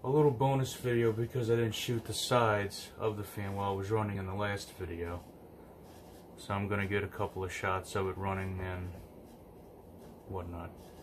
a little bonus video because I didn't shoot the sides of the fan while it was running in the last video. So I'm going to get a couple of shots of it running and whatnot.